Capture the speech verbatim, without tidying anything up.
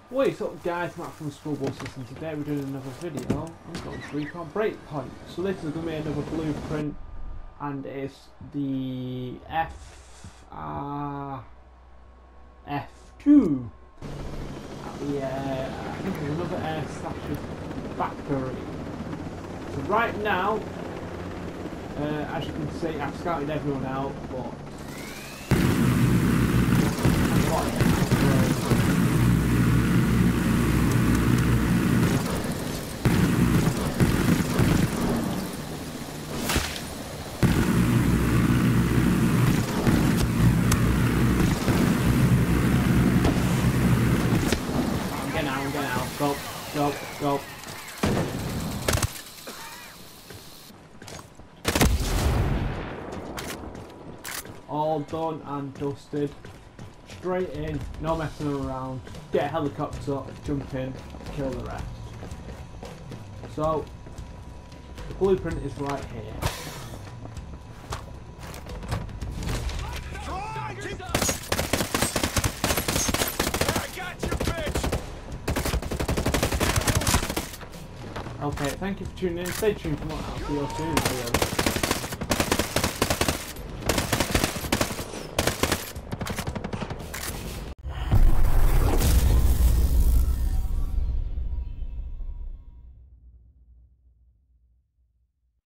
What's up guys, Matt from School Buses, and today we're doing another video on Ghost Recon Breakpoint. So this is going to be another blueprint, and it's the F R F two at the, uh, I think it's another air station factory. So right now, uh, as you can see, I've scouted everyone out, but I've got it. Go, go, go. All done and dusted. Straight in, no messing around. Get a helicopter, jump in, kill the rest. So, the blueprint is right here. Okay, thank you for tuning in. Stay tuned for more F R F two videos.